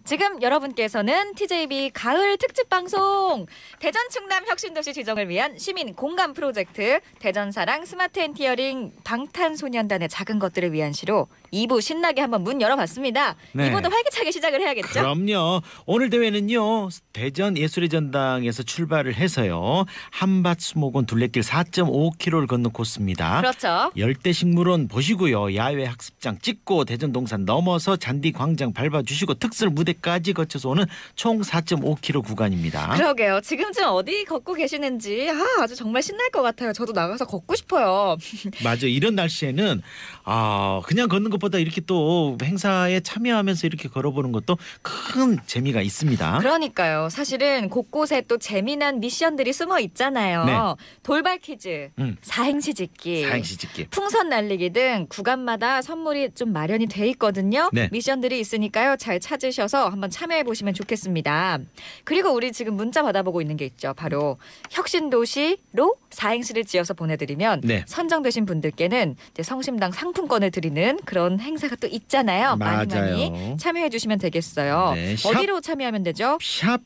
지금 여러분께서는 TJB 가을 특집 방송 대전 충남 혁신도시 지정을 위한 시민 공감 프로젝트 대전사랑 스마트 엔티어링 방탄소년단의 작은 것들을 위한 시로 2부 신나게 한번 문 열어봤습니다. 네. 2부도 활기차게 시작을 해야겠죠? 그럼요. 오늘 대회는요. 대전 예술의 전당에서 출발을 해서요. 한밭 수목원 둘레길 4.5km를 걷는 코스입니다. 그렇죠. 열대식물원 보시고요. 야외 학습장 찍고 대전 동산 넘어서 잔디 광장 밟아주시고 특설 무대까지 거쳐서 오는 총 4.5km 구간입니다. 그러게요. 지금쯤 어디 걷고 계시는지 아주 정말 신날 것 같아요. 저도 나가서 걷고 싶어요. 맞아. 이런 날씨에는 그냥 걷는 것보다 이렇게 또 행사에 참여하면서 이렇게 걸어보는 것도 큰 재미가 있습니다. 그러니까요. 사실은 곳곳에 또 재미난 미션들이 숨어 있잖아요. 네. 돌발 퀴즈, 사행시 짓기, 풍선 날리기 등 구간마다 선물이 좀 마련이 돼 있거든요. 네. 미션들이 있으니까요. 잘 찾으셔서 한번 참여해 보시면 좋겠습니다. 그리고 우리 지금 문자 받아보고 있는 게 있죠. 바로 혁신도시로 사행시를 지어서 보내드리면 네. 선정되신 분들께는 이제 성심당 상품권을 드리는 그런 행사가 또 있잖아요. 많이 맞아요. 참여해 주시면 되겠어요. 네, 어디로 참여하면 되죠? 샵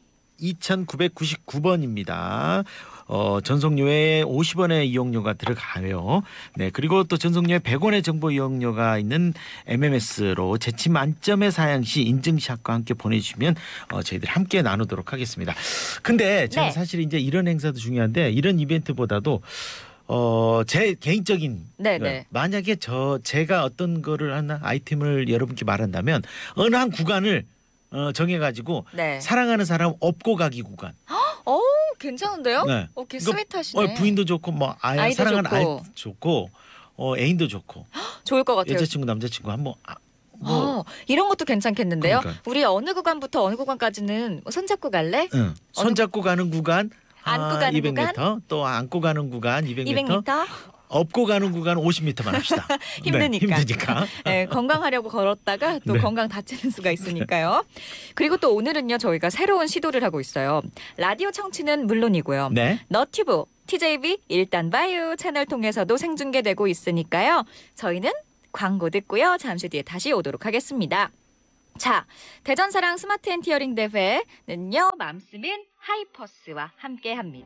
2999번입니다. 전송료에 50원의 이용료가 들어가요. 네, 그리고 또 전송료에 100원의 정보 이용료가 있는 MMS로 재치 만점의 사양시 인증샷과 함께 보내주시면 저희들이 함께 나누도록 하겠습니다. 근데 저는 네. 사실 이제 이런 행사도 중요한데 이런 이벤트보다도 제 개인적인 네네. 만약에 제가 어떤 거를 하나 아이템을 여러분께 말한다면 어느 한 구간을 정해가지고 네. 사랑하는 사람 업고 가기 구간. 괜찮은데요? 네. 스윗하시네. 부인도 좋고 뭐 아이도 사랑하는 좋고. 아이 좋고 애인도 좋고 좋을 것 같아요. 여자친구 남자친구 한번 이런 것도 괜찮겠는데요. 그러니까요. 우리 어느 구간부터 어느 구간까지는 손잡고 갈래? 응. 손잡고 가는 구간 안고 가는 200m 구간? 또 안고 가는 구간 200m, 200m? 업고 가는 구간 50m만 합시다. 힘드니까. 네, 힘드니까. 네, 건강하려고 걸었다가 또 네. 건강 다치는 수가 있으니까요. 그리고 또 오늘은요. 저희가 새로운 시도를 하고 있어요. 라디오 청취는 물론이고요. 네. 너튜브, TJB 일단 봐요 채널 통해서도 생중계되고 있으니까요. 저희는 광고 듣고요. 잠시 뒤에 다시 오도록 하겠습니다. 자, 대전사랑 스마트 엔티어링 대회는요. 맘스민 하이퍼스와 함께합니다.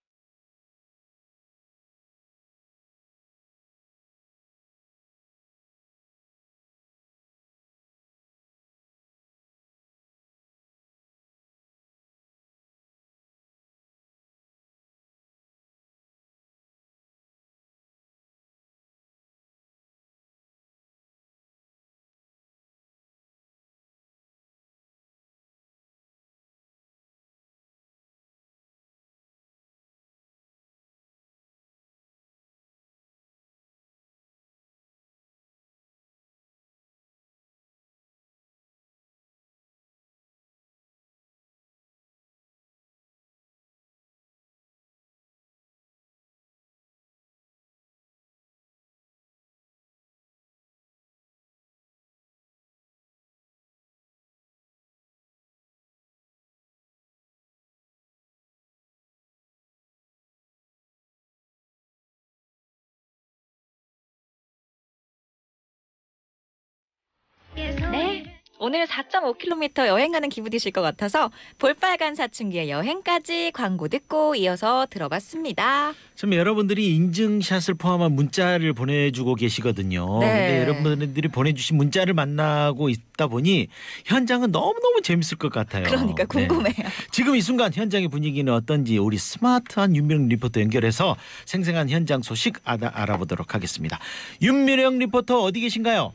네. 오늘 4.5km 여행 가는 기분이실 것 같아서 볼빨간 사춘기의 여행까지 광고 듣고 이어서 들어봤습니다. 참 여러분들이 인증샷을 포함한 문자를 보내주고 계시거든요. 네. 근데 여러분들이 보내주신 문자를 만나고 있다 보니 현장은 너무너무 재밌을 것 같아요. 그러니까 궁금해요. 네. 지금 이 순간 현장의 분위기는 어떤지 우리 스마트한 윤미령 리포터 연결해서 생생한 현장 소식 알아보도록 하겠습니다. 윤미령 리포터 어디 계신가요?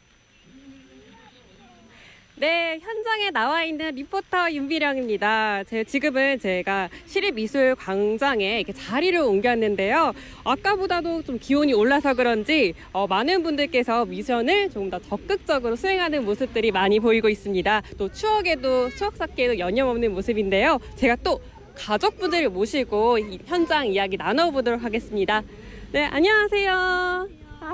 네, 현장에 나와 있는 리포터 윤비령입니다. 지금은 제가 시립미술광장에 이렇게 자리를 옮겼는데요. 아까보다도 좀 기온이 올라서 그런지 많은 분들께서 미션을 조금 더 적극적으로 수행하는 모습들이 많이 보이고 있습니다. 또 추억 쌓기에도 여념없는 모습인데요. 제가 또 가족분들을 모시고 이 현장 이야기 나눠보도록 하겠습니다. 네, 안녕하세요.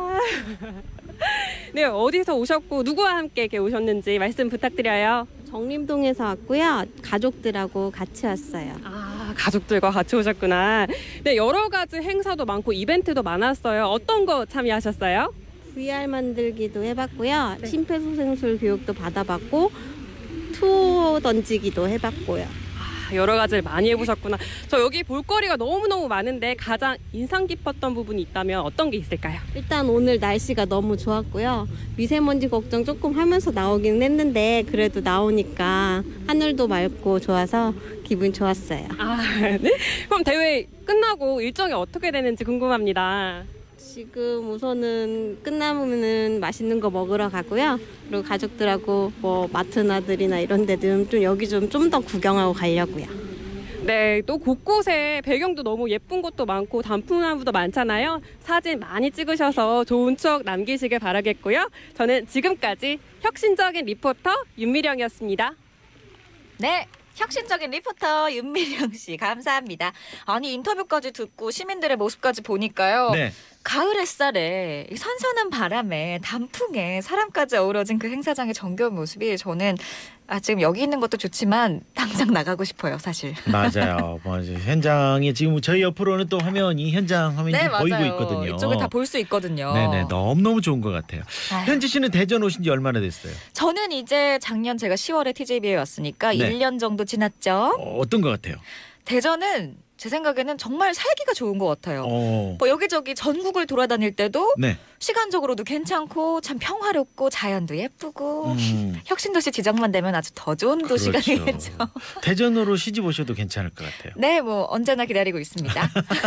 네, 어디서 오셨고 누구와 함께 이렇게 오셨는지 말씀 부탁드려요. 정림동에서 왔고요. 가족들하고 같이 왔어요. 가족들과 같이 오셨구나. 네, 여러 가지 행사도 많고 이벤트도 많았어요. 어떤 거 참여하셨어요? VR 만들기도 해봤고요. 심폐소생술 교육도 받아봤고 투어 폭포 던지기도 해봤고요. 여러 가지를 많이 해보셨구나. 저 여기 볼거리가 너무너무 많은데 가장 인상 깊었던 부분이 있다면 어떤 게 있을까요? 일단 오늘 날씨가 너무 좋았고요. 미세먼지 걱정 조금 하면서 나오긴 했는데 그래도 나오니까 하늘도 맑고 좋아서 기분 좋았어요. 네? 그럼 대회 끝나고 일정이 어떻게 되는지 궁금합니다. 지금 우선은 끝나면은 맛있는 거 먹으러 가고요. 그리고 가족들하고 뭐 마트나들이나 이런 데들 좀 여기 좀 더 구경하고 가려고요. 네, 또 곳곳에 배경도 너무 예쁜 곳도 많고 단풍나무도 많잖아요. 사진 많이 찍으셔서 좋은 추억 남기시길 바라겠고요. 저는 지금까지 혁신적인 리포터 윤미령이었습니다. 네. 혁신적인 리포터 윤미령 씨 감사합니다. 아니 인터뷰까지 듣고 시민들의 모습까지 보니까요. 네. 가을 햇살에 이 선선한 바람에 단풍에 사람까지 어우러진 그 행사장의 정겨운 모습이 저는 지금 여기 있는 것도 좋지만 당장 나가고 싶어요, 사실. 맞아요. 맞아요. 현장에 지금 저희 옆으로는 또 화면이 현장 화면이 네, 보이고 맞아요. 있거든요. 이쪽을 다 볼 수 있거든요. 네네, 너무너무 좋은 것 같아요. 아유. 현지 씨는 대전 오신 지 얼마나 됐어요? 저는 이제 작년 제가 10월에 TJB에 왔으니까 네. 1년 정도 지났죠. 어떤 것 같아요? 대전은 제 생각에는 정말 살기가 좋은 것 같아요. 어. 뭐 여기저기 전국을 돌아다닐 때도 네. 시간적으로도 괜찮고 참 평화롭고 자연도 예쁘고 혁신도시 지정만 되면 아주 더 좋은 도시가 그렇죠. 되겠죠. 대전으로 시집 오셔도 괜찮을 것 같아요. 네, 뭐 언제나 기다리고 있습니다.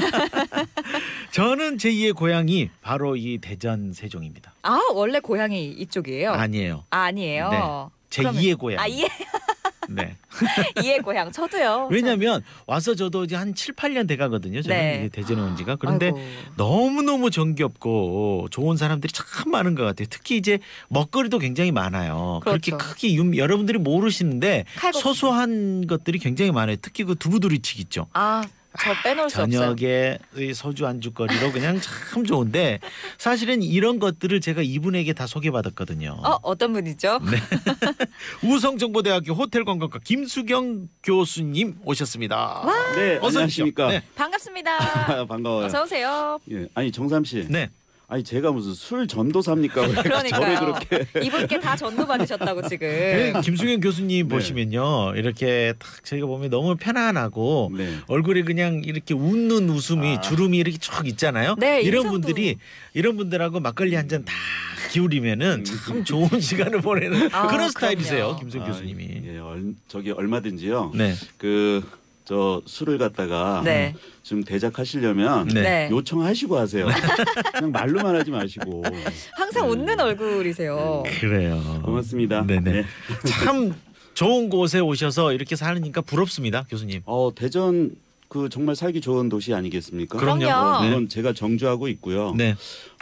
저는 제2의 고향이 바로 이 대전 세종입니다. 아, 원래 고향이 이쪽이에요? 아니에요. 아니에요. 네. 제2의 고향. 예. 네. 이의 고향. 저도요. 왜냐하면 와서 저도 이제 한 7, 8년 돼가거든요. 저는 네. 이제 대전에 온 지가. 그런데 아이고. 너무너무 정겹고 좋은 사람들이 참 많은 것 같아요. 특히 이제 먹거리도 굉장히 많아요. 그렇게 그렇죠. 크게 여러분들이 모르시는데 칼국수. 소소한 것들이 굉장히 많아요. 특히 그 두부두리치기 있죠. 저 빼놓을 수 없어요. 저녁에 이 소주 안주거리로 그냥 참 좋은데 사실은 이런 것들을 제가 이분에게 다 소개받았거든요. 어떤 분이죠? 네. 우성정보대학교 호텔관광과 김수경 교수님 오셨습니다. 네, 어서 안녕하십니까. 오십시오. 네. 반갑습니다. 반가워요. 어서 오세요. 예, 아니 정삼 씨. 네. 아니 제가 무슨 술 전도사입니까? 왜 저를 그러니까요. 그렇게 이분께 다 전도 받으셨다고 지금. 김수경 교수님 네. 보시면요. 이렇게 딱 저희가 보면 너무 편안하고 네. 얼굴에 그냥 이렇게 웃는 웃음이 주름이 이렇게 쭉 있잖아요. 네, 이런 인상도. 분들이 이런 분들하고 막걸리 한 잔 다 기울이면은 참 좋은 시간을 보내는 아, 그런 스타일이세요. 그럼요. 김수경 교수님이. 예, 저기 얼마든지요. 네. 저 술을 갖다가 네. 좀 대작하시려면 네. 네. 요청하시고 하세요. 그냥 말로만 하지 마시고. 항상 웃는 얼굴이세요. 그래요. 고맙습니다. 네네. 네. 참 좋은 곳에 오셔서 이렇게 사니까 부럽습니다, 교수님. 대전 그 정말 살기 좋은 도시 아니겠습니까? 그럼요. 네. 물론 제가 정주하고 있고요. 네.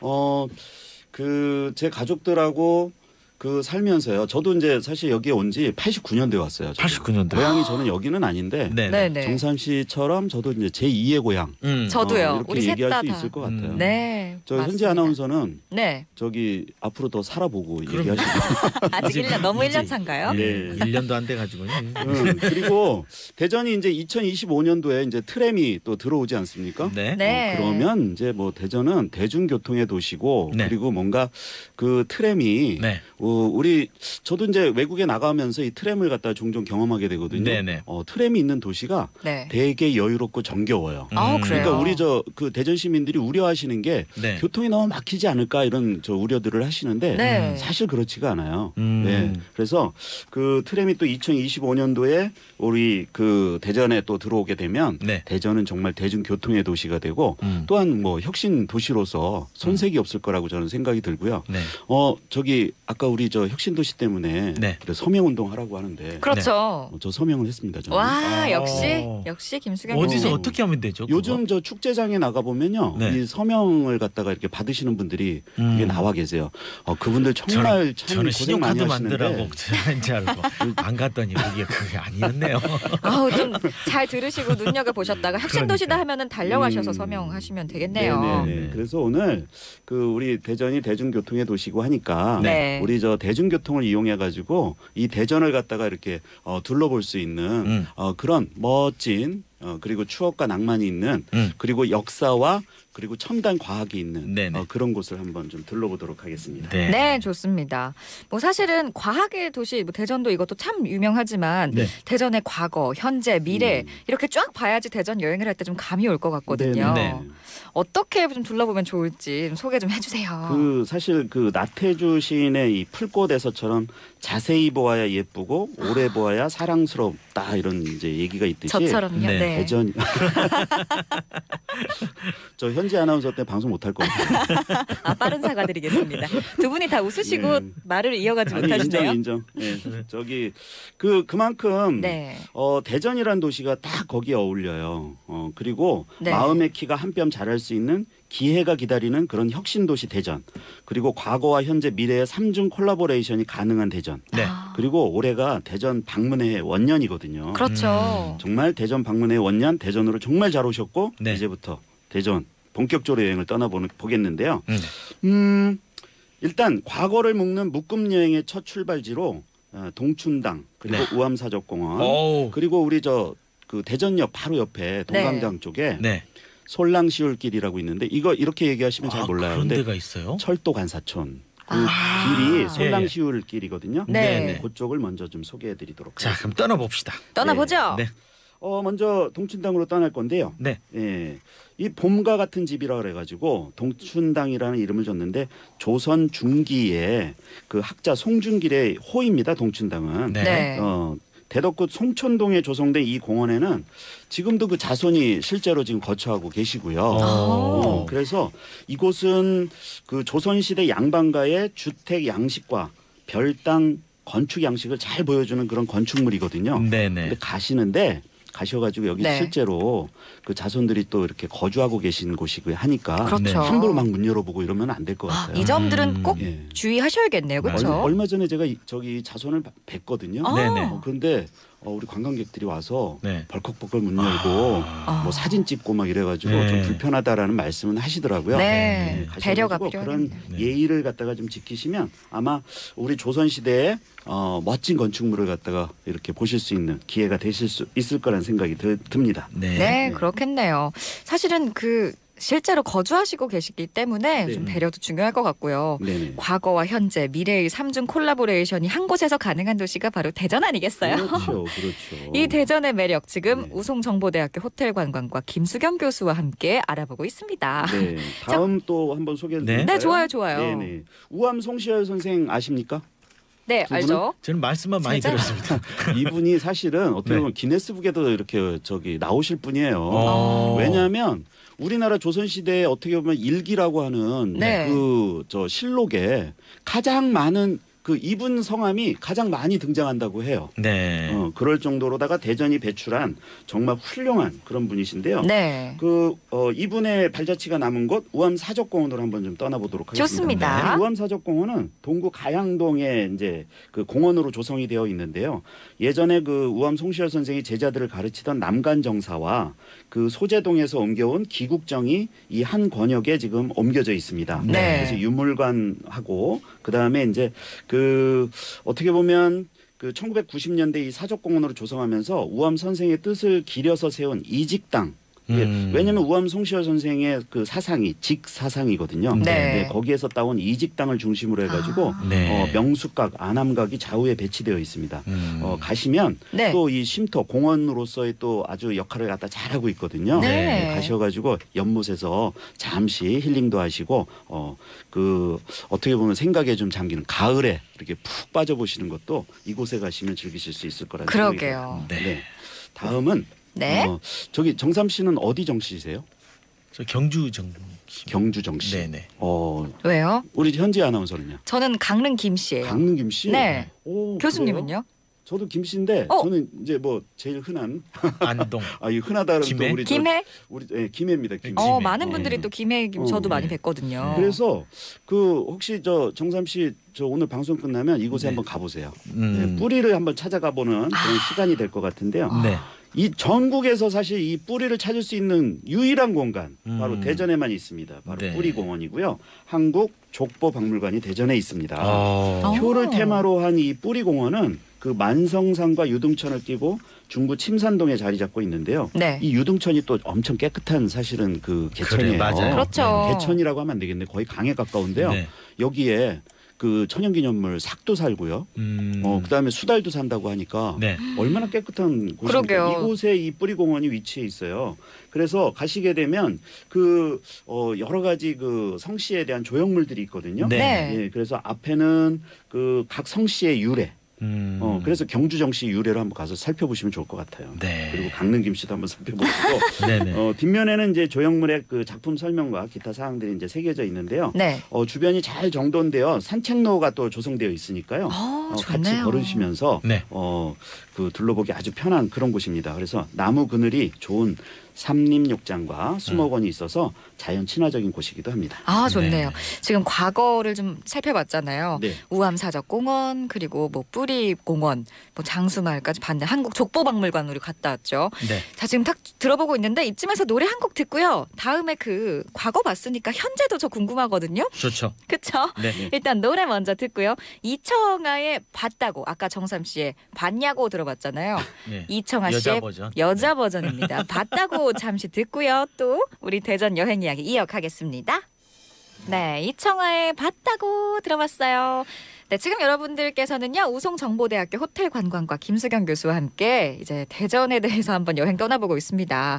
제 가족들하고 살면서요. 저도 이제 사실 여기에 온 지 89년도에 왔어요. 저도. 89년도. 고향이 저는 여기는 아닌데 네. 네네. 정삼 씨처럼 저도 이제 제2의 고향. 저도요. 이렇게 우리 셋 얘기할 다 수 다. 있을 것 같아요. 네. 저 현지 맞습니다. 아나운서는 네. 저기 앞으로 더 살아보고 그럼요. 얘기하시고. 아직 1년 너무 1년 차인가요? 네. 1년도 안 돼 가지고요. 그리고 대전이 이제 2025년도에 이제 트램이 또 들어오지 않습니까? 네. 네. 그러면 이제 뭐 대전은 대중교통의 도시고 네. 그리고 뭔가 그 트램이 네. 저도 이제 외국에 나가면서 이 트램을 갖다 종종 경험하게 되거든요. 네네. 트램이 있는 도시가 네. 되게 여유롭고 정겨워요. 그래요? 그러니까 우리 그 대전 시민들이 우려하시는 게 네. 교통이 너무 막히지 않을까 이런 우려들을 하시는데 네. 사실 그렇지가 않아요. 음. 네. 그래서 그 트램이 또 2025년도에 우리 그 대전에 또 들어오게 되면 네. 대전은 정말 대중교통의 도시가 되고 음. 또한 뭐 혁신 도시로서 손색이 없을 거라고 저는 생각이 들고요. 네. 저기 아까 우리 저 혁신 도시 때문에 네. 서명 운동 하라고 하는데 그렇죠. 저 서명을 했습니다. 저는. 와, 역시 어. 역시 김수경 어디서 교수님. 어떻게 하면 되죠? 그거? 요즘 저 축제장에 나가 보면요, 네. 이 서명을 갖다가 이렇게 받으시는 분들이 이게 나와 계세요. 그분들 저는, 정말 참 저는 고생 많이 신용카드 하시는데. 만들라고 하는지 알고 안 갔더니 그게 아니었네요. 아우 좀 잘 들으시고 눈여겨 보셨다가 혁신도시다 그러니까요. 하면은 달려가셔서 서명하시면 되겠네요. 네네. 네. 그래서 오늘 우리 대전이 대중교통의 도시고 하니까 네. 우리 저 대중교통을 이용해 가지고 이 대전을 갖다가 이렇게 둘러볼 수 있는 그런 멋진 그리고 추억과 낭만이 있는 그리고 역사와 그리고 첨단 과학이 있는 네네. 그런 곳을 한번 좀 둘러보도록 하겠습니다. 네, 좋습니다. 뭐 사실은 과학의 도시, 뭐 대전도 이것도 참 유명하지만 네. 대전의 과거, 현재, 미래 이렇게 쫙 봐야지 대전 여행을 할 때 좀 감이 올 것 같거든요. 네. 어떻게 좀 둘러보면 좋을지 좀 소개 좀 해주세요. 그 사실 그 나태주 시인의 이 풀꽃에서처럼 자세히 보아야 예쁘고 오래 보아야 사랑스럽다 이런 이제 얘기가 있듯이 저처럼요. 네. 네. 대전 저 현지 아나운서 때 방송 못할 것 같아요. 아, 빠른 사과드리겠습니다. 두 분이 다 웃으시고 네. 말을 이어가지 아니, 못하시네요. 인정. 네. 저기 그만큼 네. 대전이란 도시가 딱 거기에 어울려요. 그리고 네. 마음의 키가 한 뼘 자랄 수 있는 기회가 기다리는 그런 혁신 도시 대전. 그리고 과거와 현재 미래의 삼중 콜라보레이션이 가능한 대전. 네. 그리고 올해가 대전 방문의 원년이거든요. 그렇죠. 정말 대전 방문의 원년 대전으로 정말 잘 오셨고 네. 이제부터 대전 본격적으로 여행을 떠나보겠는데요. 네. 일단 과거를 묶는 묶음 여행의 첫 출발지로 동춘당 그리고 네. 우암사적공원 오. 그리고 우리 그 대전역 바로 옆에 동강장 쪽에 네. 솔랑시울길이라고 있는데 이거 이렇게 얘기하시면 잘 몰라요. 그런 근데 데가 있어요? 철도 관사촌 그 아. 길이 솔랑시울길이거든요. 네. 그쪽을 먼저 좀 소개해드리도록 자, 하겠습니다. 그럼 떠나봅시다. 떠나보죠. 네. 먼저 동춘당으로 떠날 건데요. 네. 예, 이 봄과 같은 집이라 그래가지고 동춘당이라는 이름을 줬는데 조선 중기에 그 학자 송중길의 호입니다. 동춘당은. 네. 네. 대덕구 송천동에 조성된 이 공원에는 지금도 그 자손이 실제로 지금 거처하고 계시고요. 오. 그래서 이곳은 그 조선시대 양반가의 주택 양식과 별당 건축 양식을 잘 보여주는 그런 건축물이거든요. 네네. 근데 가셔가지고 여기 네. 실제로 그 자손들이 또 이렇게 거주하고 계신 곳이고 하니까 그렇죠. 네. 함부로 막 문 열어보고 이러면 안 될 것 아, 같아요. 이 점들은 꼭 예. 주의하셔야겠네요. 그렇죠? 얼마 전에 제가 저기 자손을 뵀거든요. 아. 네네. 그런데 우리 관광객들이 와서 네. 벌컥벌컥 문 열고 아. 뭐 사진 찍고 막 이래가지고 네. 좀 불편하다라는 말씀은 하시더라고요. 네. 가셔가지고 배려가 그런 필요하겠네요. 네. 예의를 갖다가 좀 지키시면 아마 우리 조선 시대의 멋진 건축물을 갖다가 이렇게 보실 수 있는 기회가 되실 수 있을 거라는 생각이 듭니다. 네. 네, 그렇겠네요. 사실은 실제로 거주하시고 계시기 때문에 네. 좀 배려도 중요할 것 같고요. 네네. 과거와 현재, 미래의 삼중 콜라보레이션이 한 곳에서 가능한 도시가 바로 대전 아니겠어요? 그렇죠, 그렇죠. 이 대전의 매력 지금 네. 우송정보대학교 호텔관광과 김수경 교수와 함께 알아보고 있습니다. 네. 다음 또 한번 소개해 네. 드릴까요? 네, 좋아요, 좋아요. 네네. 우암 송시열 선생 아십니까? 네, 두 알죠. 저는 말씀만 많이 진짜? 들었습니다. 이분이 사실은 어떻게 네. 보면 기네스북에도 이렇게 나오실 분이에요. 어. 왜냐하면 우리나라 조선 시대에 어떻게 보면 일기라고 하는 네. 실록에 가장 많은 그 이분 성함이 가장 많이 등장한다고 해요. 네. 그럴 정도로다가 대전이 배출한 정말 훌륭한 그런 분이신데요. 네. 이분의 발자취가 남은 곳 우암 사적공원으로 한번 좀 떠나보도록 하겠습니다. 좋습니다. 이 우암 사적공원은 동구 가양동에 이제 그 공원으로 조성이 되어 있는데요. 예전에 그 우암 송시열 선생이 제자들을 가르치던 남간정사와 그 소재동에서 옮겨온 기국정이 이 한 권역에 지금 옮겨져 있습니다. 네. 그래서 유물관하고 그 다음에 이제 어떻게 보면 1990년대 이 사적공원으로 조성하면서 우암 선생의 뜻을 기려서 세운 이직당. 왜냐하면 우암 송시열 선생의 그 사상이 직사상이거든요. 네. 거기에서 따온 이직당을 중심으로 해가지고 네. 명수각, 안암각이 좌우에 배치되어 있습니다. 가시면 네. 또 이 쉼터 공원으로서의 또 아주 역할을 갖다 잘하고 있거든요. 네. 가셔가지고 연못에서 잠시 힐링도 하시고 어떻게 보면 생각에 좀 잠기는 가을에 이렇게 푹 빠져보시는 것도 이곳에 가시면 즐기실 수 있을 거라는 그러게요. 생각이 듭니다. 네. 다음은 네. 저기 정삼 씨는 어디 정씨세요? 저 경주 정씨. 경주 정씨. 네네. 왜요? 우리 현지 아나운서는요? 저는 강릉 김씨예요. 강릉 김씨. 네. 오, 교수님은요? 그래요? 저도 김씨인데 저는 이제 뭐 제일 흔한 안동. 이 흔하다는 김해? 또 우리 김해? 우리 김해입니다. 김해. 김해. 많은 분들이 또 김해 저도 많이 뵀거든요. 그래서 혹시 정삼 씨 오늘 방송 끝나면 이곳에 네. 한번 가보세요. 네, 뿌리를 한번 찾아가 보는 그런 시간이 될 것 같은데요. 네. 이 전국에서 사실 이 뿌리를 찾을 수 있는 유일한 공간 바로 대전에만 있습니다. 바로 네. 뿌리공원이고요. 한국 족보박물관이 대전에 있습니다. 어. 효를 테마로 한 이 뿌리공원은 그 만성산과 유등천을 끼고 중구 침산동에 자리 잡고 있는데요. 네. 이 유등천이 또 엄청 깨끗한 사실은 그 개천이에요. 그래, 맞아요. 그렇죠. 개천이라고 하면 안 되겠네. 거의 강에 가까운데요. 네. 여기에 그 천연기념물 삭도 살고요. 그다음에 수달도 산다고 하니까 네. 얼마나 깨끗한 곳입니까? 그러게요. 이곳에 이 뿌리공원이 위치해 있어요. 그래서 가시게 되면 그 여러 가지 그 성씨에 대한 조형물들이 있거든요. 네. 예, 그래서 앞에는 그 각 성씨의 유래. 그래서 경주정씨 유래로 한번 가서 살펴보시면 좋을 것 같아요. 네. 그리고 강릉김 씨도 한번 살펴보시고 네네. 뒷면에는 이제 조형물의 그 작품 설명과 기타 사항들이 이제 새겨져 있는데요. 네. 주변이 잘 정돈되어 산책로가 또 조성되어 있으니까요. 같이 좋네요. 걸으시면서 네. 그 둘러보기 아주 편한 그런 곳입니다. 그래서 나무 그늘이 좋은 삼림욕장과 수목원이 있어서 자연 친화적인 곳이기도 합니다. 아, 좋네요. 네. 지금 과거를 좀 살펴봤잖아요. 네. 우암사적공원 그리고 뭐 뿌리공원, 뭐 장수마을까지 봤는데 한국 족보박물관 우리 갔다 왔죠. 네. 자, 지금 딱 들어보고 있는데 이쯤에서 노래 한 곡 듣고요. 다음에 그 과거 봤으니까 현재도 저 궁금하거든요. 좋죠. 그쵸? 네. 일단 노래 먼저 듣고요. 이청아의 봤다고 아까 정삼 씨의 봤냐고 들어봤잖아요. 네. 이청아 여자 씨의 버전. 여자 버전입니다. 봤다고 잠시 듣고요. 또 우리 대전 여행 이야기 이어가겠습니다. 네, 이청아의 봤다고 들어봤어요. 네, 지금 여러분들께서는요 우송정보대학교 호텔관광과 김수경 교수와 함께 이제 대전에 대해서 한번 여행 떠나보고 있습니다.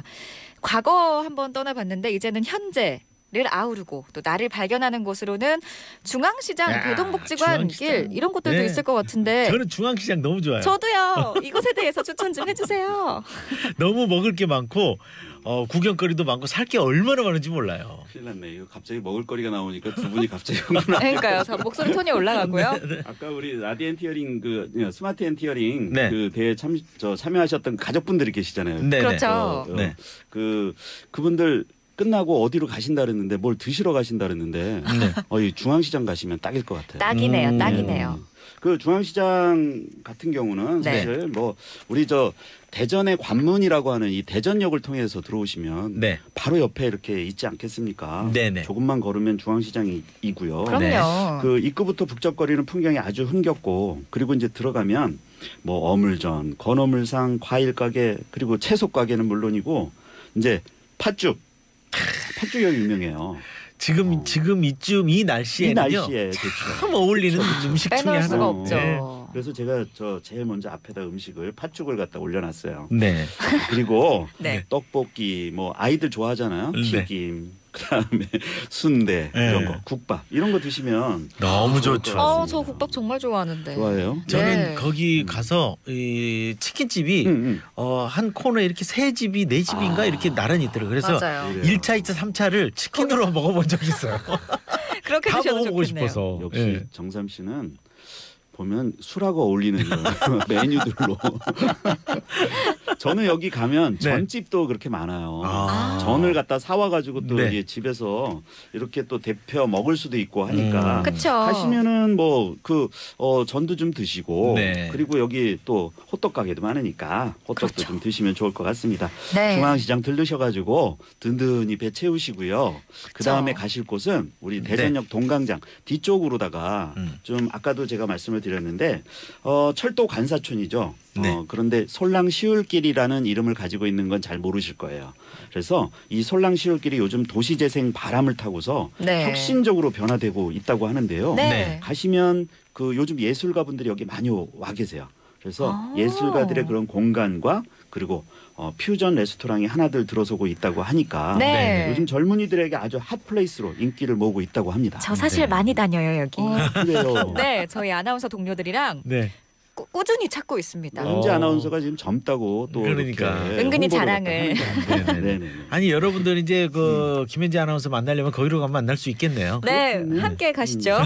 과거 한번 떠나봤는데 이제는 현재. 를 아우르고 또 나를 발견하는 곳으로는 중앙시장, 야, 대동복지관 중앙시장. 길 이런 곳들도 네. 있을 것 같은데 저는 중앙시장 너무 좋아요. 저도요. 이곳에 대해서 추천 좀 해주세요. 너무 먹을 게 많고 구경거리도 많고 살 게 얼마나 많은지 몰라요. 큰일 났네. 이거 갑자기 먹을거리가 나오니까 두 분이 갑자기 흥분하 그러니까요. 저 목소리 톤이 올라가고요. 아까 우리 라디엔티어링 그 스마트 엔티어링 네. 그 대회 참여하셨던 가족분들이 계시잖아요. 네. 그렇죠. 네. 그분들 끝나고 어디로 가신다 그랬는데 뭘 드시러 가신다 그랬는데 이 중앙시장 가시면 딱일 것 같아요. 딱이네요. 딱이네요. 그 중앙시장 같은 경우는 네. 사실 뭐 우리 저 대전의 관문이라고 하는 이 대전역을 통해서 들어오시면 네. 바로 옆에 이렇게 있지 않겠습니까? 네네. 조금만 걸으면 중앙시장이고요. 그럼요. 네. 그 입구부터 북적거리는 풍경이 아주 흥겹고 그리고 이제 들어가면 뭐 어물전, 건어물상, 과일 가게 그리고 채소 가게는 물론이고 이제 팥죽 여기 유명해요. 지금 이쯤 이 날씨에는요. 이 날씨에 참 어울리는 음식 중에 빼놓을 수가 하나. 없죠. 네. 그래서 제가 제일 먼저 앞에다 음식을 팥죽을 갖다 올려놨어요. 네. 그리고 네. 떡볶이 뭐 아이들 좋아하잖아요. 네. 튀김 그다음에 순대 이런 네. 거 국밥 이런 거 드시면 너무 좋죠. 저 국밥 정말 좋아하는데. 좋아해요. 저는 네. 거기 가서 이 치킨집이 응. 한 코너에 이렇게 세 집이 네 집인가 이렇게 나란히 있더라고요. 그래서 맞아요. 그래요. 1차, 2차, 3차를 치킨으로 먹어본 적이 있어요. 그렇게 다 드셔도 먹어보고 좋겠네요. 싶어서. 역시 예. 정삼 씨는 보면 술하고 어울리는 이런 메뉴들로. 저는 여기 가면 네. 전집도 그렇게 많아요. 아. 전을 갖다 사와가지고 또 네. 이제 집에서 이렇게 또 데펴 먹을 수도 있고 하니까 그쵸. 하시면은 뭐 전도 좀 드시고 네. 그리고 여기 또 호떡 가게도 많으니까 호떡도 좀 드시면 좋을 것 같습니다. 네. 중앙시장 들르셔가지고 든든히 배 채우시고요. 그 다음에 가실 곳은 우리 대전역 동강장 뒤쪽으로다가 좀 아까도 제가 말씀을 드렸는데 철도 관사촌이죠. 네. 그런데 솔랑시울길이라는 이름을 가지고 있는 건 잘 모르실 거예요. 그래서 이 솔랑시울길이 요즘 도시재생 바람을 타고서 네. 혁신적으로 변화되고 있다고 하는데요. 네. 네. 가시면 그 요즘 예술가분들이 여기 많이 와 계세요. 그래서 아. 예술가들의 그런 공간과 그리고 퓨전 레스토랑이 하나들 들어서고 있다고 하니까 네. 요즘 젊은이들에게 아주 핫플레이스로 인기를 모으고 있다고 합니다. 저 사실 네. 많이 다녀요 여기. 그래요. 네, 저희 아나운서 동료들이랑 네. 꾸준히 찾고 있습니다. 현재 아나운서가 지금 젊다고 또 그러니까. 이렇게 은근히 홍보를 자랑을. 갖다 하는 거예요. 네네. 네네. 아니 여러분들 이제 그 김현지 아나운서 만나려면 거기로 가면 만날 수 있겠네요. 네, 그렇군요. 함께 가시죠.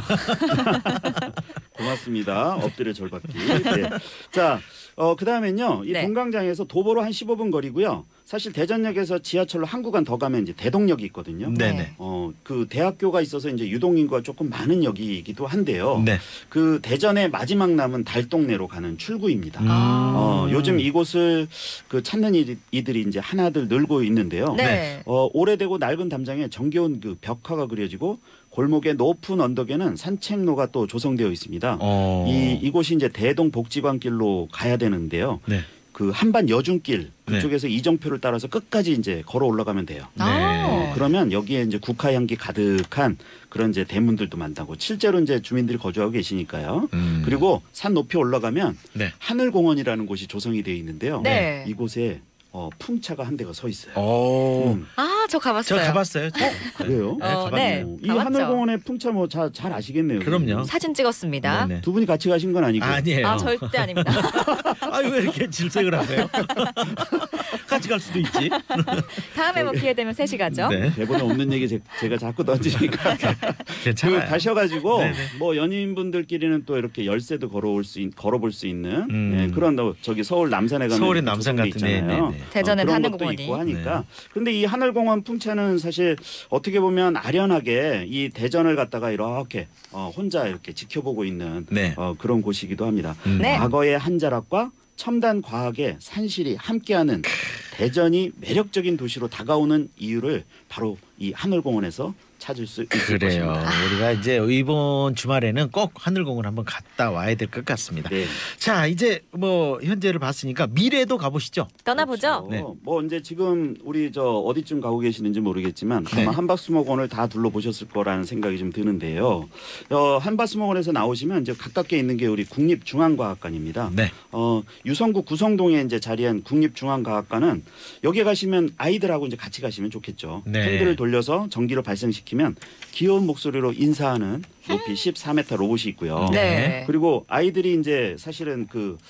고맙습니다. 엎드려 절받기. 네. 자, 그다음에는요. 이 네. 동강장에서 도보로 한 15분 거리고요. 사실 대전역에서 지하철로 한 구간 더 가면 이제 대동역이 있거든요. 네네. 그 대학교가 있어서 이제 유동인구가 조금 많은 역이기도 한데요. 네. 그 대전의 마지막 남은 달동네로 가는 출구입니다. 요즘 이곳을 그 찾는 이들이 이제 하나둘 늘고 있는데요. 네. 오래되고 낡은 담장에 정겨운 그 벽화가 그려지고 골목의 높은 언덕에는 산책로가 또 조성되어 있습니다. 이곳이 이제 대동복지관길로 가야 되는데요. 네. 그 한반 여중길 네. 그쪽에서 이정표를 따라서 끝까지 이제 걸어 올라가면 돼요. 아. 그러면 여기에 이제 국화 향기 가득한 그런 이제 대문들도 만나고 실제로 이제 주민들이 거주하고 계시니까요. 그리고 산 높이 올라가면 네. 하늘공원이라는 곳이 조성이 되어 있는데요. 네. 이곳에 풍차가 한 대가 서 있어요. 저 가봤어요. 저 가봤어요. 그래요? 네, 가봤네요. 네. 이 가봤죠. 하늘공원의 풍차 뭐 잘 아시겠네요. 그럼요. 사진 찍었습니다. 네네. 두 분이 같이 가신 건 아니고. 아니에요. 절대 아닙니다. 아유 왜 이렇게 질색을 하세요? 같이 갈 수도 있지. 다음에 뭐 기회 되면 셋이 가죠. 네. 대본에 없는 얘기 제가 자꾸 던지니까 괜찮아요. 가셔가지고 네네. 뭐 연인분들끼리는 또 이렇게 열쇠도 걸어볼 수 있는 그런 저기 서울 남산에 가면 서울의 남산 조성돼 같은 있잖아요. 네네. 대전엔 그런 것도 하늘공원이. 있고 하니까. 그런데 이 하늘공원 풍차는 사실 어떻게 보면 아련하게 이 대전을 갖다가 이렇게 혼자 이렇게 지켜보고 있는 네. 그런 곳이기도 합니다. 네. 과거의 한자락과 첨단 과학의 산실이 함께하는 대전이 매력적인 도시로 다가오는 이유를 바로 이 하늘공원에서 찾을 수 있을 그래요. 것입니다. 우리가 이제 이번 주말에는 꼭 하늘공원 한번 갔다 와야 될 것 같습니다. 네. 자, 이제 뭐 현재를 봤으니까 미래도 가보시죠. 떠나보죠. 그렇죠. 네. 뭐 이제 지금 우리 어디쯤 가고 계시는지 모르겠지만 네. 아마 한밭수목원을 다 둘러보셨을 거라는 생각이 좀 드는데요. 한밭수목원에서 나오시면 이제 가깝게 있는 게 우리 국립중앙과학관입니다. 네. 유성구 구성동에 이제 자리한 국립중앙과학관은 여기에 가시면 아이들하고 이제 같이 가시면 좋겠죠. 네. 팬들을 돌려서 전기를 발생시키면 귀여운 목소리로 인사하는 높이 14m 로봇이 있고요. 네. 그리고 아이들이 이제 사실은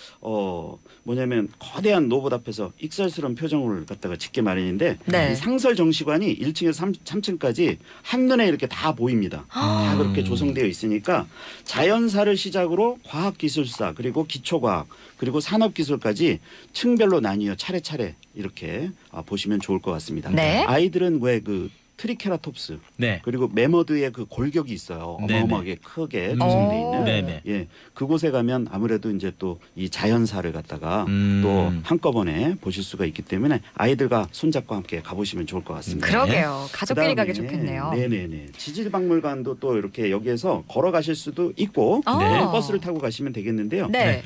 뭐냐면 거대한 로봇 앞에서 익살스러운 표정을 갖다가 짓게 마련인데 네. 이 상설 정시관이 1층에서 3층까지 한눈에 이렇게 다 보입니다. 다 그렇게 조성되어 있으니까 자연사를 시작으로 과학기술사 그리고 기초과학 그리고 산업기술까지 층별로 나뉘어 차례차례 이렇게 보시면 좋을 것 같습니다. 네. 아이들은 왜 트리케라톱스 네. 그리고 매머드의 그 골격이 있어요. 네네. 어마어마하게 크게 조성돼 있는. 네네. 예, 그곳에 가면 아무래도 이제 또 이 자연사를 갖다가 또 한꺼번에 보실 수가 있기 때문에 아이들과 손잡고 함께 가보시면 좋을 것 같습니다. 그러게요. 가족끼리 가기 그다음에 좋겠네요. 네네네. 지질박물관도 또 이렇게 여기에서 걸어가실 수도 있고 네. 버스를 타고 가시면 되겠는데요. 네.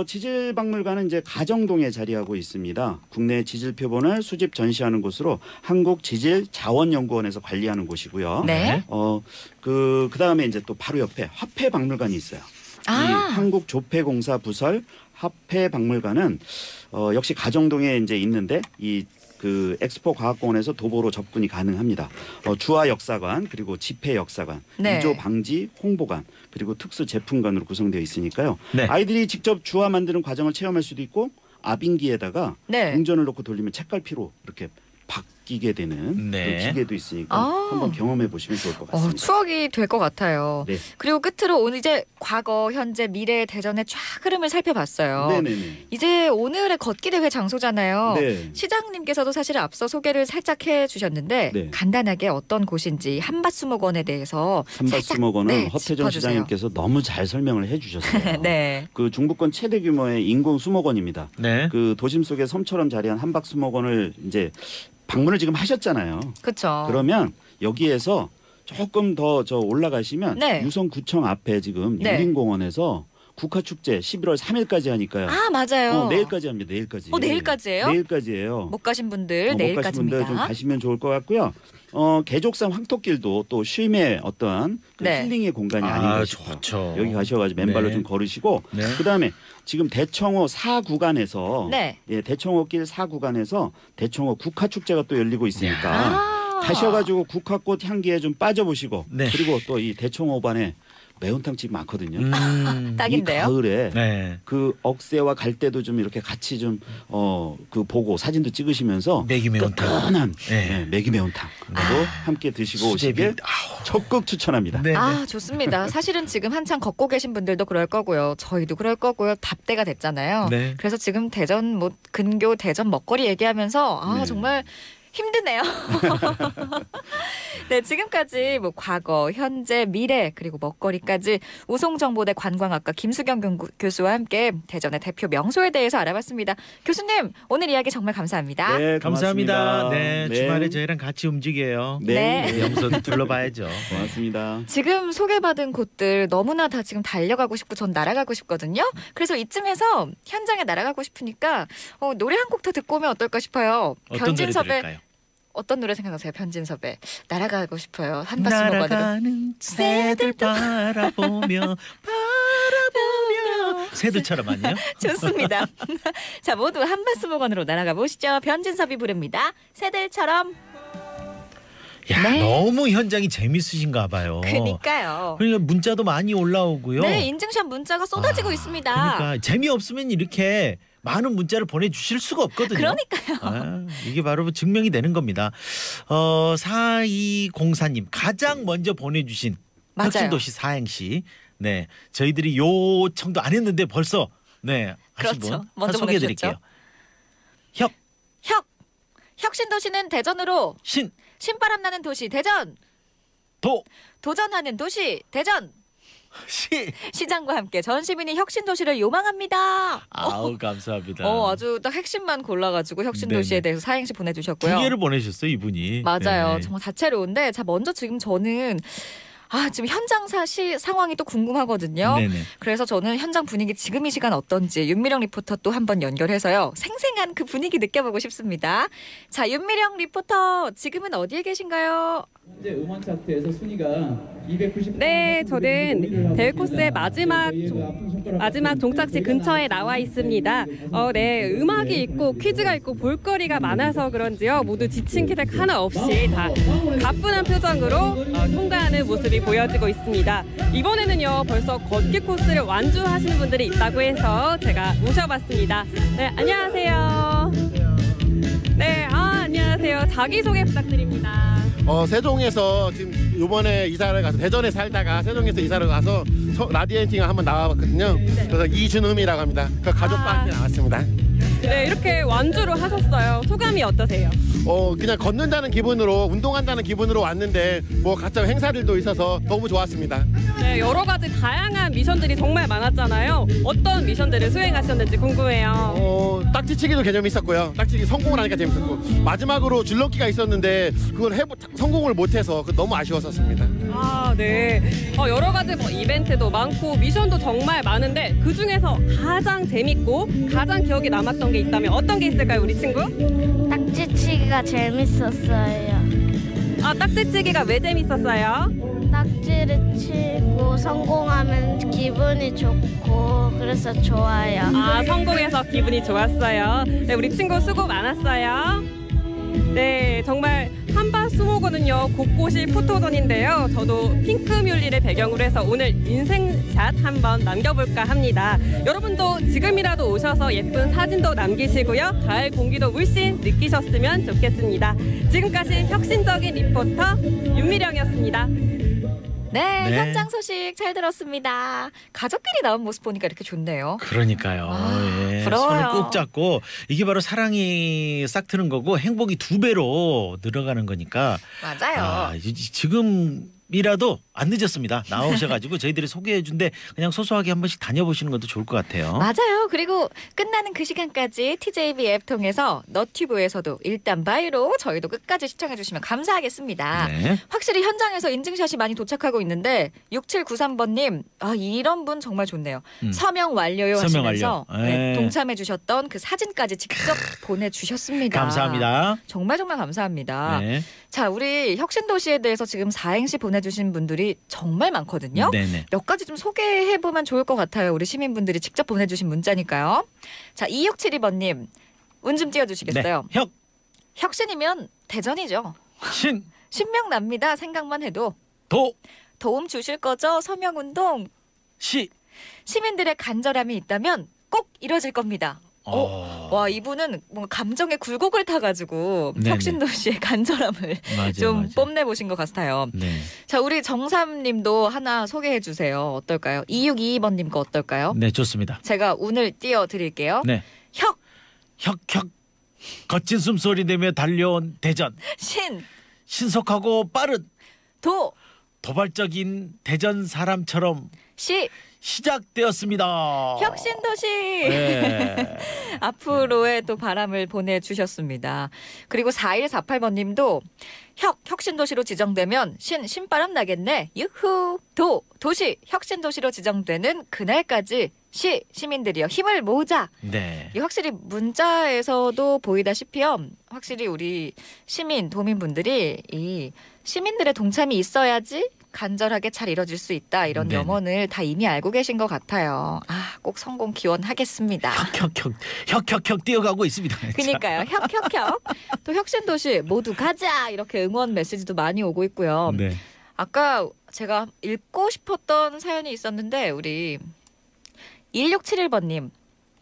지질박물관은 이제 가정동에 자리하고 있습니다. 국내 지질 표본을 수집 전시하는 곳으로 한국지질자원연구원에서 관리하는 곳이고요. 네. 그다음에 이제 또 바로 옆에 화폐박물관이 있어요. 이 한국조폐공사 부설 화폐박물관은 역시 가정동에 이제 있는데 그 엑스포 과학공원에서 도보로 접근이 가능합니다. 주화 역사관 그리고 집회 역사관, 네. 위조 방지 홍보관 그리고 특수 제품관으로 구성되어 있으니까요. 네. 아이들이 직접 주화 만드는 과정을 체험할 수도 있고 아빙기에다가 네. 동전을 넣고 돌리면 책갈피로 이렇게 바뀌게 되는 네. 그 기계도 있으니까 한번 경험해 보시면 좋을 것 같습니다. 추억이 될 것 같아요. 네. 그리고 끝으로 오늘 이제 과거, 현재, 미래 대전의 쫙 흐름을 살펴봤어요. 네네네. 이제 오늘의 걷기 대회 장소잖아요. 네. 시장님께서도 사실 앞서 소개를 살짝 해주셨는데 네. 간단하게 어떤 곳인지 한밭수목원에 대해서 한밭수목원은 살짝, 허태정 짚어주세요. 시장님께서 너무 잘 설명을 해주셨어요. 네. 그 중부권 최대 규모의 인공 수목원입니다. 네. 그 도심 속의 섬처럼 자리한 한박수목원을 이제 방문을 지금 하셨잖아요. 그렇죠. 그러면 여기에서 조금 더 올라가시면 네. 유성구청 앞에 지금 네. 유림공원에서 국화축제 11월 3일까지 하니까요. 맞아요. 내일까지 합니다. 내일까지. 내일까지예요? 내일까지예요. 못 가신 분들 못 가신 내일까지입니다. 분들 좀 가시면 좋을 것 같고요. 개족산 황토길도 또 쉼의 어떠한 그 네. 힐링의 공간이 아닌가 싶어요. 좋죠. 여기 가셔가지고 맨발로 네. 좀 걸으시고 네. 그다음에 지금 대청호 4구간에서 네. 대청호길 4구간에서 대청호 국화축제가 또 열리고 있으니까 가셔가지고 국화꽃 향기에 좀 빠져보시고 네. 그리고 또 이 대청호반에 매운탕 집 많거든요. 이 딱인데요. 가을에 네. 그 억새와 갈대도 좀 이렇게 같이 좀 그 보고 사진도 찍으시면서 매기 매운탕. 뜨끈한 네. 매기 매운탕도 함께 드시고 수제비. 오시길 적극 추천합니다. 네. 아, 좋습니다. 사실은 지금 한창 걷고 계신 분들도 그럴 거고요. 저희도 그럴 거고요. 밥때가 됐잖아요. 네. 그래서 지금 대전 뭐 근교 대전 먹거리 얘기하면서 아, 네. 정말 힘드네요. 네, 지금까지 뭐 과거, 현재, 미래 그리고 먹거리까지 우송정보대 관광학과 김수경 교수와 함께 대전의 대표 명소에 대해서 알아봤습니다. 교수님, 오늘 이야기 정말 감사합니다. 네, 감사합니다. 고맙습니다. 네, 주말에 저희랑 같이 움직여요. 네. 명소 둘러봐야죠. 고맙습니다. 지금 소개받은 곳들 너무나 다 지금 달려가고 싶고 전 날아가고 싶거든요. 그래서 이쯤에서 현장에 날아가고 싶으니까 노래 한 곡 더 듣고 오면 어떨까 싶어요. 어떤 노래 변진섭의 들을까요? 어떤 노래 생각나세요? 변진섭의 날아가고 싶어요. 한바스모건으로. 날아가는 새들 바라보며 새들처럼 아니에요? 좋습니다. 자, 모두 한바스모건으로 날아가 보시죠. 변진섭이 부릅니다. 새들처럼. 야, 네. 너무 현장이 재밌으신가 봐요. 그니까요. 그러니까 문자도 많이 올라오고요. 네, 인증샷 문자가 쏟아지고 있습니다. 그러니까 재미없으면 이렇게 많은 문자를 보내주실 수가 없거든요. 그러니까요. 아, 이게 바로 증명이 되는 겁니다. 4204님 가장 먼저 보내주신 맞아요. 혁신도시 사행시. 네, 저희들이 요청도 안 했는데 벌써 네 하신 그렇죠. 분 먼저 소개해드릴게요. 혁신도시는 대전으로 혁신 신바람 나는 도시 대전. 도 도전하는 도시 대전. 시. 시장과 함께 전 시민이 혁신 도시를 요망합니다. 아우 감사합니다. 아주 딱 핵심만 골라가지고 혁신 도시에 네네. 대해서 사행시 보내주셨고요. 2개를 보내셨어요 이분이. 맞아요. 네. 정말 다채로운데 자 먼저 지금 저는 지금 현장 상황이 또 궁금하거든요. 네네. 그래서 저는 현장 분위기 지금 이 시간 어떤지 윤미령 리포터 또 한번 연결해서요. 생생한 그 분위기 느껴보고 싶습니다. 자, 윤미령 리포터 지금은 어디에 계신가요? 현재 음원 차트에서 순위가 290. 네, 저는 대회 코스의 마지막 종착지 근처에 나와 있습니다. 네, 음악이 있고 퀴즈가 있고 볼거리가 많아서 그런지요. 모두 지친 기색 하나 없이 다 가뿐한 표정으로 통과하는 모습이 보여지고 있습니다. 이번에는요, 벌써 걷기 코스를 완주하시는 분들이 있다고 해서 제가 모셔봤습니다. 네, 안녕하세요. 네, 안녕하세요. 자기소개 부탁드립니다. 세종에서 지금 이번에 이사를 가서 대전에 살다가 세종에서 이사를 가서 라디엔팅을 한번 나와봤거든요. 그래서 이준음이라고 합니다. 그 가족과 함께 나왔습니다. 네, 이렇게 완주를 하셨어요. 소감이 어떠세요? 그냥 걷는다는 기분으로 운동한다는 기분으로 왔는데 뭐 각종 행사들도 있어서 너무 좋았습니다. 네, 여러 가지 다양한 미션들이 정말 많았잖아요. 어떤 미션들을 수행하셨는지 궁금해요. 딱지치기도 개념이 있었고요. 딱지치기 성공을 하니까 재밌었고 마지막으로 줄넘기가 있었는데 그걸 성공을 못해서 너무 아쉬웠었습니다. 네. 여러 가지 이벤트도 많고 미션도 정말 많은데 그 중에서 가장 재밌고 가장 기억에 남았던 게 있다면 어떤 게 있을까요, 우리 친구? 딱지치기가 재밌었어요. 딱지치기가 왜 재밌었어요? 딱지를 치고 성공하면 기분이 좋고 그래서 좋아요. 성공해서 기분이 좋았어요. 네, 우리 친구 수고 많았어요. 네, 정말 한바스모건은요 곳곳이 포토존인데요. 저도 핑크뮬리를 배경으로 해서 오늘 인생샷 한번 남겨볼까 합니다. 여러분도 지금이라도 오셔서 예쁜 사진도 남기시고요. 가을 공기도 물씬 느끼셨으면 좋겠습니다. 지금까지 혁신적인 리포터 윤미령이었습니다. 네, 네. 현장 소식 잘 들었습니다. 가족끼리 나온 모습 보니까 이렇게 좋네요. 그러니까요. 예. 부러워요. 손을 꼭 잡고 이게 바로 사랑이 싹 트는 거고 행복이 2배로 늘어가는 거니까. 맞아요. 지금이라도 안 늦었습니다. 나오셔가지고 저희들이 소개해준데 그냥 소소하게 한 번씩 다녀보시는 것도 좋을 것 같아요. 맞아요. 그리고 끝나는 그 시간까지 TJB 앱 통해서 너튜브에서도 일단 바이로 저희도 끝까지 시청해 주시면 감사하겠습니다. 네. 확실히 현장에서 인증샷이 많이 도착하고 있는데 6793번님 이런 분 정말 좋네요. 서명 완료요 서명 하시면서 완료. 네. 동참해 주셨던 그 사진까지 직접 보내주셨습니다. 감사합니다. 정말 감사합니다. 네. 자, 우리 혁신도시에 대해서 지금 사행시 보내주신 분들이 정말 많거든요. 네네. 몇 가지 좀 소개해보면 좋을 것 같아요. 우리 시민분들이 직접 보내주신 문자니까요. 자, 2672번님 운 좀 띄워주시겠어요? 네. 혁신이면 대전이죠. 신명납니다. 생각만 해도. 도움 주실 거죠? 서명운동. 시. 시민들의 간절함이 있다면 꼭 이뤄질 겁니다. 와, 이분은 뭔가 감정의 굴곡을 타가지고 네네. 혁신도시의 간절함을 좀 뽐내보신 것 같아요. 네. 자, 우리 정삼님도 하나 소개해 주세요. 어떨까요? 2622번님 거 어떨까요? 네, 좋습니다. 제가 운을 띄워드릴게요. 네. 혁, 거친 숨소리 내며 달려온 대전. 신속하고 빠른 도발적인 대전 사람처럼 시작되었습니다. 혁신도시. 네. 앞으로의 또 바람을 보내주셨습니다. 그리고 4148번님도 혁신도시로 지정되면 신바람 나겠네. 유후. 도시 혁신도시로 지정되는 그날까지 시민들이여 힘을 모으자. 네. 확실히 문자에서도 보이다시피요. 확실히 우리 도민분들이 이 시민들의 동참이 있어야지 간절하게 잘 이뤄질 수 있다. 이런 네네. 염원을 다 이미 알고 계신 것 같아요. 꼭 성공 기원하겠습니다. 혁 뛰어가고 있습니다. 그러니까요. 혁. 또 혁신도시 모두 가자. 이렇게 응원 메시지도 많이 오고 있고요. 네. 아까 제가 읽고 싶었던 사연이 있었는데 우리 1671번님.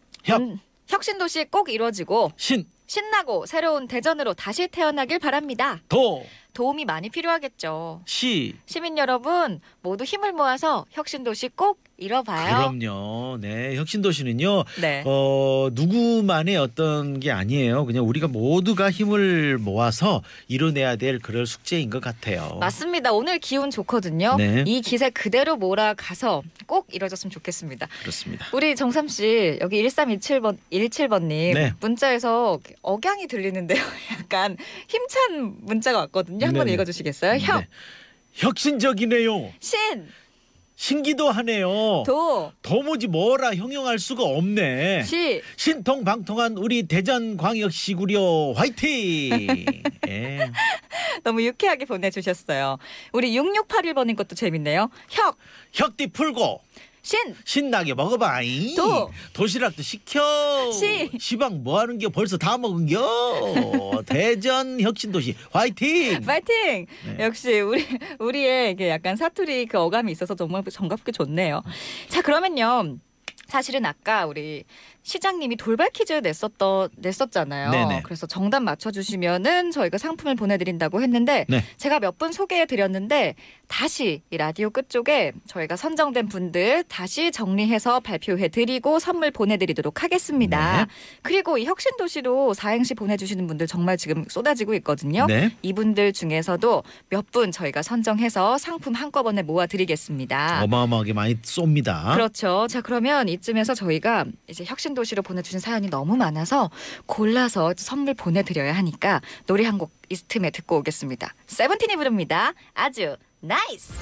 혁신도시 꼭 이루어지고 신나고 새로운 대전으로 다시 태어나길 바랍니다. 도움이 많이 필요하겠죠. 시민 여러분 모두 힘을 모아서 혁신도시 꼭 이뤄봐요. 그럼요. 네, 혁신도시는요. 네. 누구만의 어떤 게 아니에요. 그냥 우리가 모두가 힘을 모아서 이뤄내야 될 그럴 숙제인 것 같아요. 맞습니다. 오늘 기운 좋거든요. 네. 이 기세 그대로 몰아가서 꼭 이뤄졌으면 좋겠습니다. 그렇습니다. 우리 정삼 씨 여기 1317번님 네. 문자에서 억양이 들리는데요. 약간 힘찬 문자가 왔거든요. 한번 네네. 읽어주시겠어요? 네. 혁신적이네요. 신기도 하네요. 도무지 뭐라 형용할 수가 없네. 신통방통한 우리 대전광역시구려 화이팅. 예. 너무 유쾌하게 보내주셨어요. 우리 6681번님 것도 재밌네요. 혁띠 풀고 신나게 먹어봐잉. 도시락도 시켜. 시방 뭐하는 게 벌써 다 먹은겨. 대전 혁신도시 화이팅. 파이팅. 네. 역시 우리의 이게 약간 사투리 그 어감이 있어서 정말 정겹게 좋네요. 자, 그러면요. 사실은 아까 우리 시장님이 돌발 퀴즈 냈었잖아요. 네네. 그래서 정답 맞춰주시면은 저희가 상품을 보내드린다고 했는데 네. 제가 몇 분 소개해드렸는데 다시 이 라디오 끝쪽에 저희가 선정된 분들 다시 정리해서 발표해드리고 선물 보내드리도록 하겠습니다. 네. 그리고 이 혁신도시로 사행시 보내주시는 분들 정말 지금 쏟아지고 있거든요. 네. 이분들 중에서도 몇 분 저희가 선정해서 상품 한꺼번에 모아드리겠습니다. 어마어마하게 많이 쏩니다. 그렇죠. 자, 그러면 이쯤에서 저희가 이제 혁신도시로 보내주신 사연이 너무 많아서 골라서 선물 보내드려야 하니까 노래 한 곡 이 틈에 듣고 오겠습니다. 세븐틴이 부릅니다. 아주 나이스.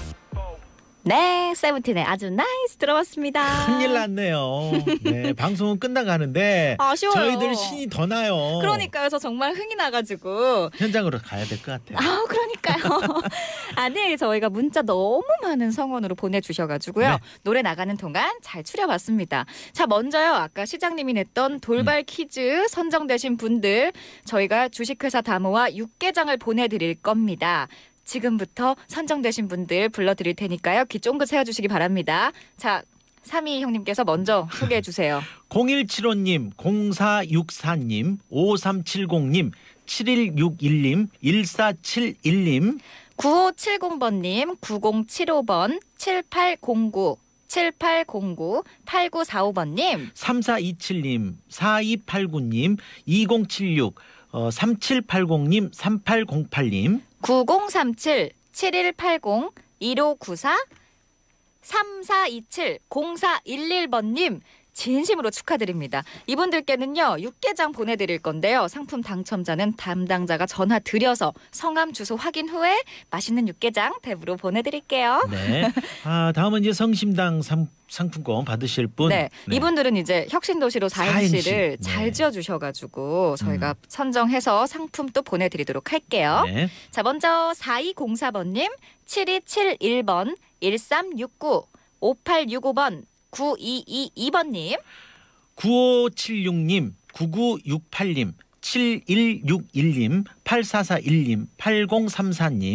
네, 세븐틴의 아주 나이스 들어봤습니다. 큰일 났네요. 네, 방송은 끝나가는데 아쉬워요. 저희들 신이 더 나요. 그러니까요. 저 정말 흥이 나가지고 현장으로 가야 될 것 같아요. 그러니까요. 네, 저희가 문자 너무 많은 성원으로 보내주셔가지고요. 네. 노래 나가는 동안 잘 추려봤습니다. 자, 먼저요. 아까 시장님이 냈던 돌발 퀴즈 선정되신 분들 저희가 주식회사 다모와 육개장을 보내드릴 겁니다. 지금부터 선정되신 분들 불러드릴 테니까요. 귀 쫑긋 세워주시기 바랍니다. 자, 3위 형님께서 먼저 소개해 주세요. 0175님, 0464님, 5370님, 7161님, 1471님, 9570번님, 9075번, 7809, 8945번님, 3427님, 4289님, 2076, 3780님, 3808님, 9037, 7180, 1594, 3427, 0411번님 진심으로 축하드립니다. 이분들께는요. 육개장 보내드릴 건데요. 상품 당첨자는 담당자가 전화 드려서 성함 주소 확인 후에 맛있는 육개장 댁으로 보내드릴게요. 네. 다음은 이제 성심당 상품권 받으실 분. 네. 이분들은 이제 혁신도시로 사행시를 사행시. 잘 네. 지어주셔가지고 저희가 선정해서 상품 또 보내드리도록 할게요. 네. 자, 먼저 4204번님, 7271번, 1369, 5865번, 9222번님, 9576님, 9968님, 7161님, 8441님, 8034님.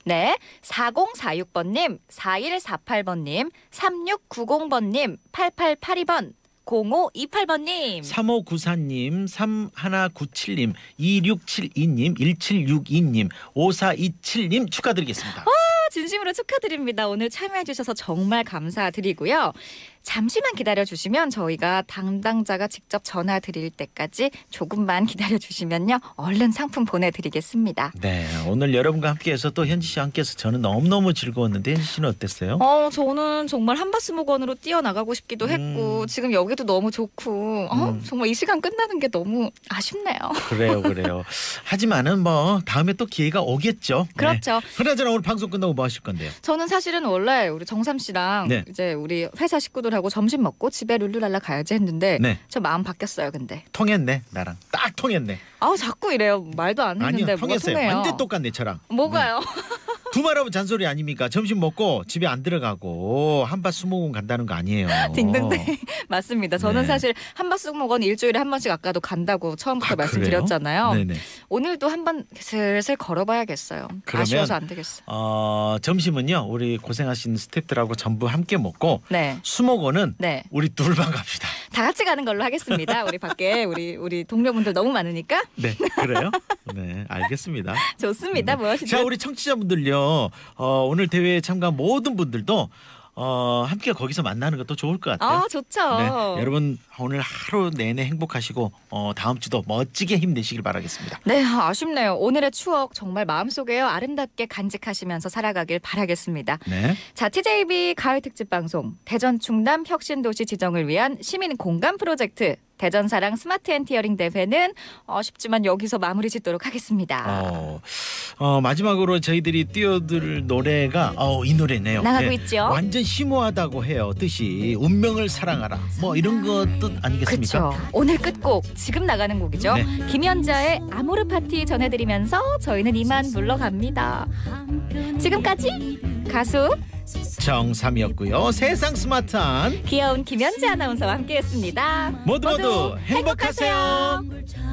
네, 4046번님, 4148번님, 3690번님, 8882번, 0528번님. 3594님, 3197님, 2672님, 1762님, 5427님 축하드리겠습니다. 진심으로 축하드립니다. 오늘 참여해주셔서 정말 감사드리고요. 잠시만 기다려주시면 저희가 담당자가 직접 전화 드릴 때까지 조금만 기다려주시면요. 얼른 상품 보내드리겠습니다. 네, 오늘 여러분과 함께해서 또 현지 씨와 함께해서 저는 너무너무 즐거웠는데 현지 씨는 어땠어요? 저는 정말 한바스목원으로 뛰어나가고 싶기도 했고 지금 여기도 너무 좋고 정말 이 시간 끝나는 게 너무 아쉽네요. 그래요. 하지만은 뭐 다음에 또 기회가 오겠죠. 그렇죠. 네. 그나저나 오늘 방송 끝나고 뭐 하실 건데요? 저는 사실은 원래 우리 정삼 씨랑 네. 이제 우리 회사 식구들하고 점심 먹고 집에 룰루랄라 가야지 했는데 네. 저 마음 바뀌었어요. 근데 통했네 나랑 딱 통했네. 자꾸 이래요. 말도 안 했는데 아니요 뭐가 통했어요. 통해요. 완전 똑같네 저랑. 뭐가요? 두말하면 잔소리 아닙니까? 점심 먹고 집에 안 들어가고 한밭 수목원 간다는 거 아니에요. 딩동댕. 맞습니다. 저는 네. 사실 한바스목원 일주일에 한 번씩 아까도 간다고 처음부터 그래요? 말씀드렸잖아요. 네네. 오늘도 한번 슬슬 걸어봐야겠어요. 그러면 아쉬워서 안 되겠어. 점심은요 우리 고생하신 스태프들하고 전부 함께 먹고 네. 수목원은 네. 우리 둘만 갑시다. 다 같이 가는 걸로 하겠습니다. 우리 밖에 우리 동료분들 너무 많으니까 네, 그래요? 네, 알겠습니다. 좋습니다. 네. 무엇이든. 자, 우리 청취자분들요. 오늘 대회에 참가한 모든 분들도 함께 거기서 만나는 것도 좋을 것 같아요. 좋죠. 네, 여러분 오늘 하루 내내 행복하시고 다음 주도 멋지게 힘내시길 바라겠습니다. 네, 아쉽네요. 오늘의 추억 정말 마음속에 아름답게 간직하시면서 살아가길 바라겠습니다. 네. 자, TJB 가을 특집 방송 대전 충남 혁신도시 지정을 위한 시민 공감 프로젝트 대전사랑 스마트 엔티어링 대회는 쉽지만 여기서 마무리 짓도록 하겠습니다. 마지막으로 저희들이 띄워드릴 노래가 이 노래네요. 나가고 네. 있죠. 완전 심오하다고 해요. 뜻이 운명을 사랑하라. 뭐 이런 거 뜻 아니겠습니까? 그렇죠. 오늘 끝곡 지금 나가는 곡이죠. 네. 김연자의 아모르 파티 전해드리면서 저희는 이만 물러갑니다. 지금까지 가수 정삼이었고요. 세상 스마트한 귀여운 김연자 아나운서와 함께했습니다. 모두 행복하세요.